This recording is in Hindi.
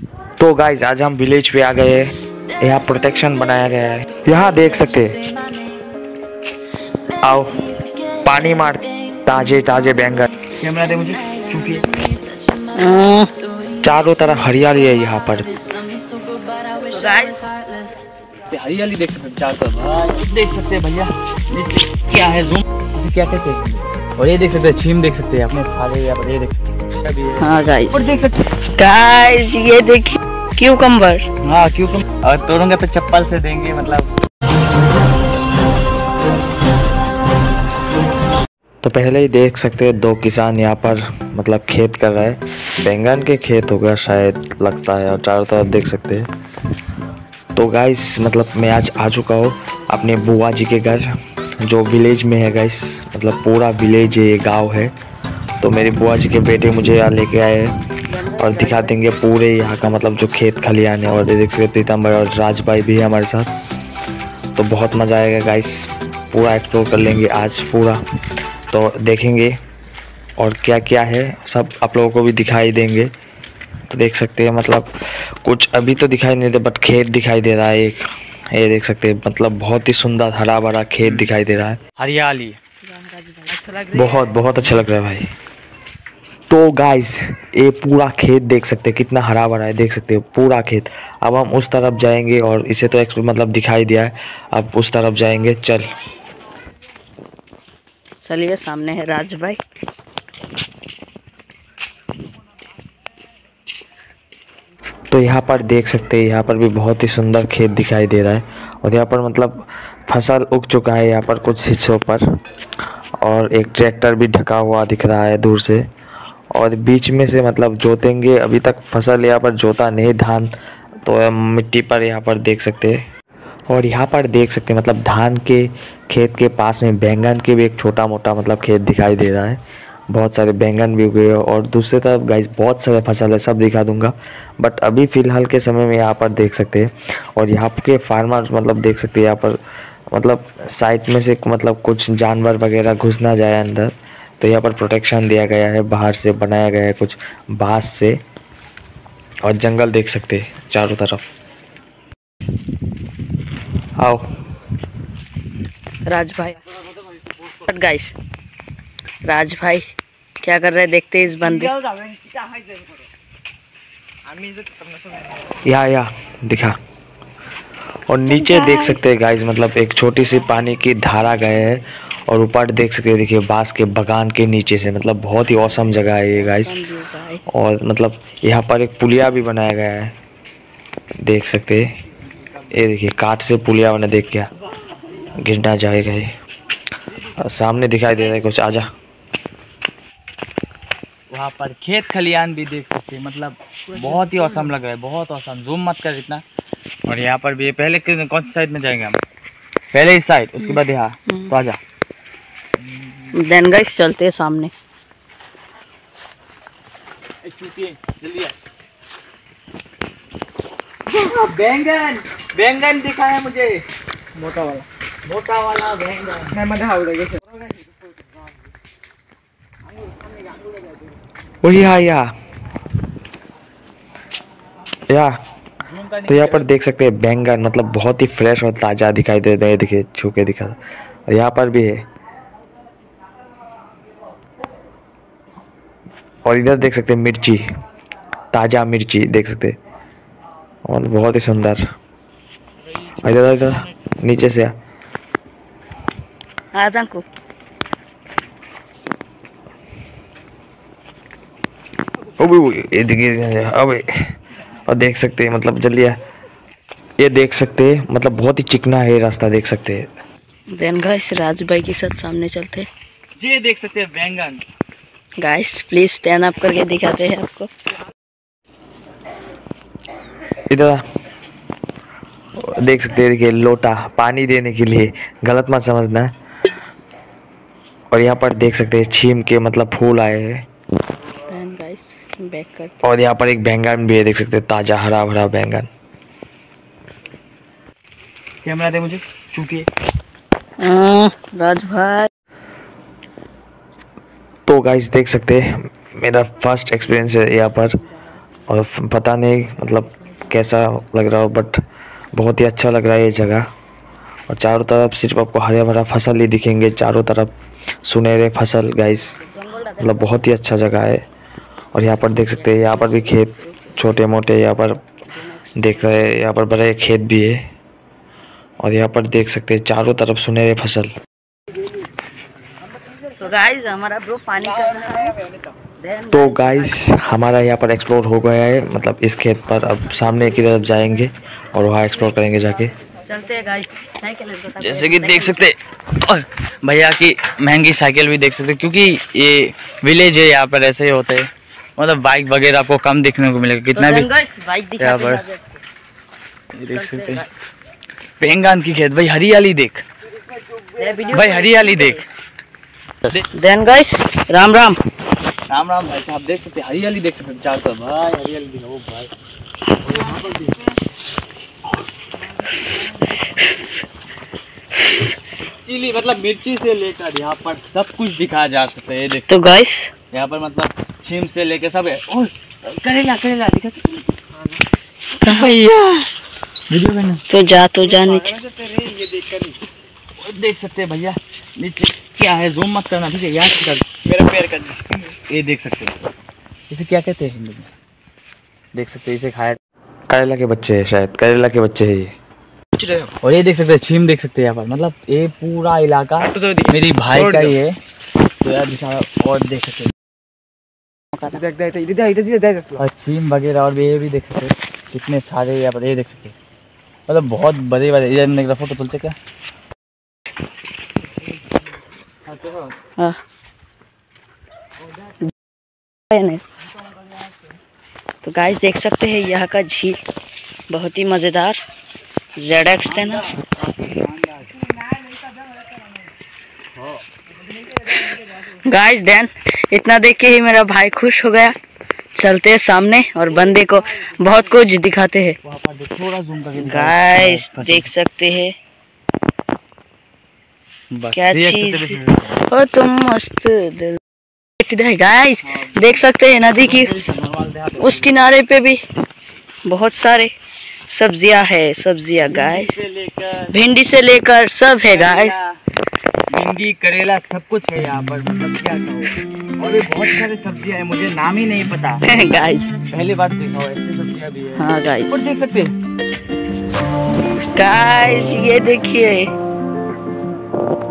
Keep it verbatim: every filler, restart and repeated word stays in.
तो गाइज आज हम विलेज पे आ गए हैं। यहाँ प्रोटेक्शन बनाया गया है। यहाँ देख सकते हैं, आओ पानी मार, ताजे ताजे बैंगन। कैमरा दे मुझे, चूतिए। चारों तरफ हरियाली है यहाँ पर। हरियाली देख सकते हैं चारों तरफ, देख सकते हैं भैया नीचे क्या है, जूम क्या कहते हैं। और ये देख सकते हैं छीम, देख सकते हैं अपने फाले यहाँ पर, ये देख सकते हैं। हाँ गाइस, और देख सकते हैं गाइस ये देखिए क्यूकम्बर। हाँ क्यूकम्बर, और तोड़ूंगा तो चप्पल से देंगे मतलब। तो पहले ही देख सकते हैं दो किसान यहाँ पर मतलब खेत कर रहे हैं। बैंगन के खेत होगा शायद, लगता है। और चारों तरफ देख सकते हैं। तो गाइस मतलब मैं आज आ चुका हूँ अपने बुआ जी के घर, जो विलेज में है गाइस। मतलब पूरा विलेज है, ये गांव है। तो मेरे बुआ जी के बेटे मुझे यहाँ लेके आए हैं और दिखा देंगे पूरे यहाँ का मतलब जो खेत खलियान है। और देख सकते प्रीतम भाई और राज भाई भी है हमारे साथ। तो बहुत मज़ा आएगा गाइस, पूरा एक्सप्लोर कर लेंगे आज पूरा। तो देखेंगे और क्या क्या है सब आप लोगों को भी दिखाई देंगे। तो देख सकते हैं मतलब कुछ अभी तो दिखाई नहीं दे, बट खेत दिखाई दे रहा है एक। ये देख सकते हैं मतलब बहुत ही सुंदर हरा भरा खेत दिखाई दे रहा है, हरियाली बहुत बहुत अच्छा लग रहा है भाई। तो गाइस ये पूरा खेत देख सकते हैं कितना हरा भरा है, देख सकते हैं पूरा खेत। अब हम उस तरफ जाएंगे और इसे तो एक्स मतलब दिखाई दिया है, अब उस तरफ जाएंगे। चल चलिए, सामने है राज भाई। तो यहाँ पर देख सकते हैं, यहाँ पर भी बहुत ही सुंदर खेत दिखाई दे रहा है। और यहाँ पर मतलब फसल उग चुका है यहाँ पर कुछ हिस्सों पर। और एक ट्रैक्टर भी ढका हुआ दिख रहा है दूर से। और बीच में से मतलब जोतेंगे, अभी तक फसल यहाँ पर जोता नहीं धान, तो मिट्टी पर यहाँ पर देख सकते हैं। और यहाँ पर देख सकते हैं मतलब धान के खेत के पास में बैंगन के भी एक छोटा मोटा मतलब खेत दिखाई दे रहा है। बहुत सारे बैंगन भी उगे। और दूसरे तरफ गाइस बहुत सारे फसल है, सब दिखा दूंगा। बट अभी फ़िलहाल के समय में यहाँ पर देख सकते हैं। और यहाँ के फार्मर्स मतलब देख सकते हैं यहाँ पर मतलब साइड में से मतलब कुछ जानवर वगैरह घुस ना जाए अंदर, तो यहाँ पर प्रोटेक्शन दिया गया है, बाहर से बनाया गया है कुछ बांस से। और जंगल देख सकते हैं चारों तरफ। आओ राज भाई, गाइस राज भाई क्या कर रहे हैं, देखते हैं इस बंदे। या या दिखा। और नीचे देख सकते हैं गाइस मतलब एक छोटी सी पानी की धारा गए है। और ऊपर देख सकते हैं, देखिए बांस के बगान के नीचे से मतलब बहुत ही औसम जगह है ये गाइस। और मतलब यहाँ पर एक पुलिया भी बनाया गया है, देख सकते हैं। ये देखिए काठ से पुलिया बना, देख क्या गिरना जाएगा ये। और सामने दिखाई दे रहा है कुछ, आजा। वहाँ पर खेत खलियान भी देख सकते हैं, मतलब बहुत ही औसम लग रहा है, बहुत औसम। जूम मत कर इतना। और यहाँ पर भी पहले कौन सी साइड में जाएंगे हम? पहले इस साइड, उसके बाद यहाँ। तो आजा देन गाइस चलते हैं सामने। जल्दी बैंगन, बैंगन दिखा है मुझे, मोटा वाला, मोटा वाला बैंगन। मैं मजा उड़ेगा। ओ या या या तो यहाँ पर देख सकते हैं बैंगन मतलब बहुत ही फ्रेश और ताज़ा दिखाई दे रहे हैं। देखिए छू के दिखा। और यहाँ पर भी है। और इधर देख सकते हैं मिर्ची, ताज़ा मिर्ची देख सकते हैं, और बहुत ही सुंदर। इधर इधर नीचे से आ। आजा को ये देखिए अबे। और देख सकते हैं मतलब जल्दी आ। ये देख सकते हैं मतलब बहुत ही चिकना है रास्ता, देख सकते हैं। देन गाइस राज भाई के साथ सामने चलते हैं। ये देख सकते हैं बैंगन। गाइस प्लीज स्टैंड अप करके दिखाते हैं आपको। इधर देख सकते हैं, देखिए लोटा पानी देने के लिए, गलत मत समझना। और यहाँ पर देख सकते हैं छीम के मतलब फूल आए हैं। बैक करते। और यहाँ पर एक बैंगन भी है, देख सकते हैं ताजा हरा भरा बैंगन। कैमरा दे मुझे, चूतिए। राज भाई तो गाइस देख सकते हैं मेरा फर्स्ट एक्सपीरियंस है यहाँ पर। और पता नहीं मतलब कैसा लग रहा हो, बट बहुत ही अच्छा लग रहा है ये जगह। और चारों तरफ सिर्फ आपको हरा भरा फसल ही दिखेंगे, चारों तरफ सुनहरे फसल गाइस, मतलब बहुत ही अच्छा जगह है। और यहाँ पर देख सकते हैं, यहाँ पर भी खेत छोटे मोटे यहाँ पर देख रहे हैं, यहाँ पर बड़े खेत भी है। और यहाँ पर देख सकते हैं चारों तरफ सुनहरे फसल। तो गाइस हमारा ब्रो पानी कर रहा है। तो गाइस हमारा यहाँ पर एक्सप्लोर हो गया है, मतलब इस खेत पर। अब सामने की तरफ जाएंगे और वहाँ एक्सप्लोर करेंगे जाके। चलते हैं गाइस। जैसे कि देख सकते हैं भैया की महंगी साइकिल भी देख सकते हैं, क्योंकि ये विलेज है, यहाँ पर ऐसे ही होते हैं, मतलब बाइक वगैरह आपको कम देखने को मिलेगा। कितना तो भी यहाँ पर देख सकते हैं पेंगान की खेत। भाई हरियाली देख, भाई हरियाली देख। देन गाइस राम राम राम राम भाई साहब, देख सकते हैं हरियाली देख सकते हैं चारों तरफ। भाई हरियाली दिखाओ भाई। चिली मतलब मिर्ची से लेकर यहाँ पर सब कुछ दिखाया जा सकता है। ये देख तो गाइस यहाँ पर मतलब छीम से लेकर सब है। और करेला करेला दिखा सकते भैया वीडियो में। तो जा तो जा नीचे। ये देख कर देख सकते हैं भैया नीचे क्या है, जूम मत करना ठीक है, याद कर मेरा पैर कर। ये देख सकते हैं इसे क्या कहते हैं हिंदी में, देख सकते हैं इसे खाया करेला के बच्चे हैं, शायद करेला के बच्चे हैं ये। और ये देख सकते हैं छीम देख सकते हैं यहाँ पर, मतलब ये पूरा इलाका मेरी भाई का ही है। तो यार दिखा और देख सकते हैं और छीम वगैरह और भी ये भी देख सकते हैं कितने सारे यहाँ पर। ये देख सकते हैं मतलब बहुत बड़े बड़े। इधर निकला फोटो तुलते क्या। हाँ नहीं। तो गाइस देख सकते हैं यहाँ का झील बहुत ही मज़ेदार। जेड एक्स थे ना। गाइस देन इतना देख के ही मेरा भाई खुश हो गया। चलते हैं सामने और बंदे को बहुत कुछ दिखाते हैं। गाइस देख सकते हैं क्या चीज हो तुम मस्त दिल। गाइस देख सकते हैं नदी की उस किनारे पे भी बहुत सारे सब्जियां है। सब्जियां गाइस भिंडी से लेकर सब है गाइस, भिंडी करेला सब कुछ है यहाँ पर, मतलब क्या कहूँ। और भी बहुत सारे सब्जियां है, मुझे नाम ही नहीं पता गाइस। पहली बार देखा ऐसी सब्जियां भी है। हाँ गाइस और देख सकते हैं गाइस ये देखिए